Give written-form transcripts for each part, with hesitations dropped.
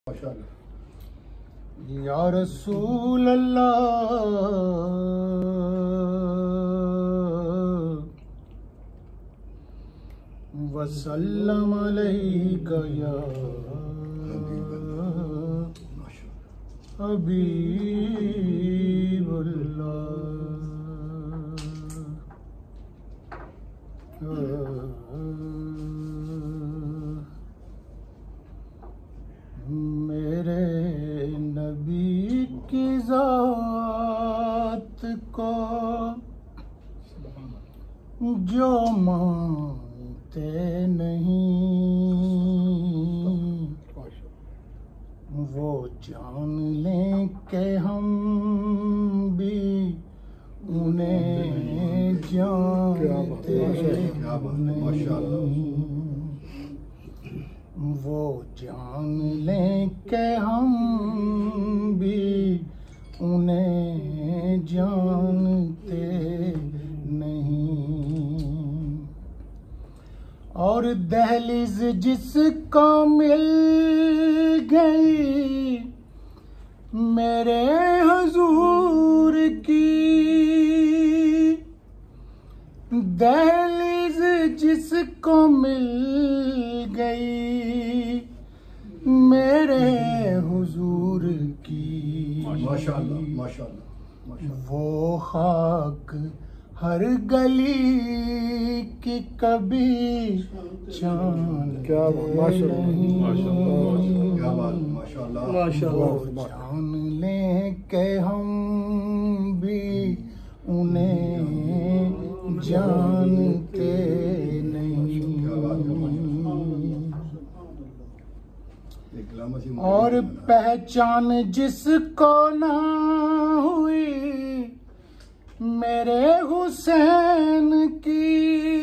या रसूल अल्लाह वसल्लम अलैका या हबीबुल्लाह। मेरे नबी की ज़ात को जो मानते नहीं, वो जान लें कि हम भी उन्हें जानते नहीं। वो जान लें कि हम भी उन्हें जानते नहीं। और दहलीज जिसको मिल गई मेरे हुजूर की, दहलीज जिसको मिल गई मेरे हुजूर की, माशाअल्लाह माशाअल्लाह। वो खाक हर गली की कभी क्या माशाअल्लाह। वो जान लें कि हम भी उन्हें जानते नहीं। और पहचान जिसको ना हुई मेरे हुसैन की,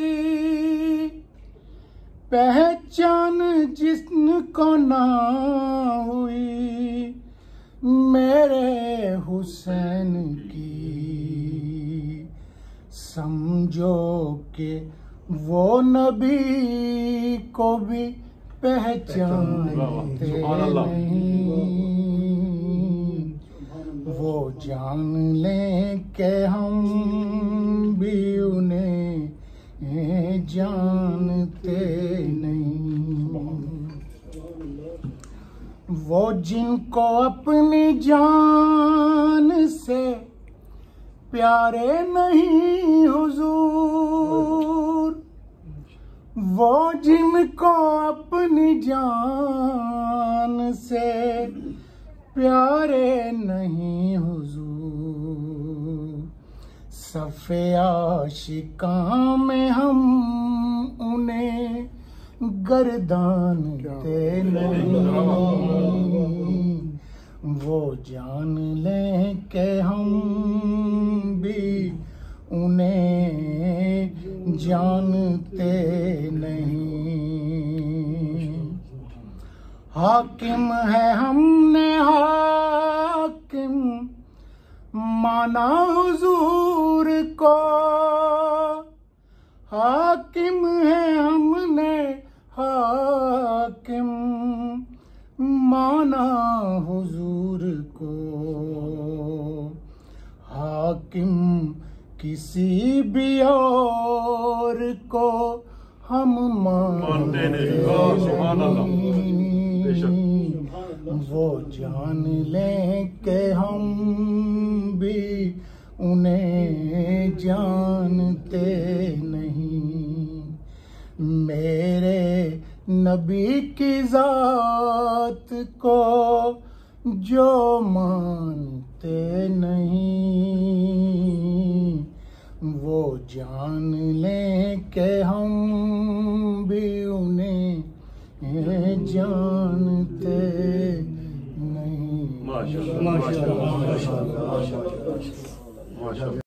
पहचान जिसको ना हुई मेरे हुसैन की, समझो कि वो नबी को भी पहचानते नहीं। वो जान लें कि हम भी उन्हें जानते नहीं। वो जिनको अपनी जान से प्यारे नहीं हुजूर, वो जिनको अपनी जान से प्यारे नहीं हुजूर, सफ़े आशिकां में हम उन्हें गर्दानते नहीं। वो जान लें कि हम भी उन्हें जानते नहीं। हाकिम है हमने हाकिम माना हुजूर को, हाकिम है हमने हाकिम माना हुजूर को। हाकिम किसी भी और को हम मानते नहीं। वो जान लें कि हम भी उन्हें जानते नहीं। मेरे नबी की ज़ात को जो मानते नहीं, वो जान लें कि हम भी उन्हें जानते नहीं। माशाअल्लाह माशाअल्लाह माशाअल्लाह।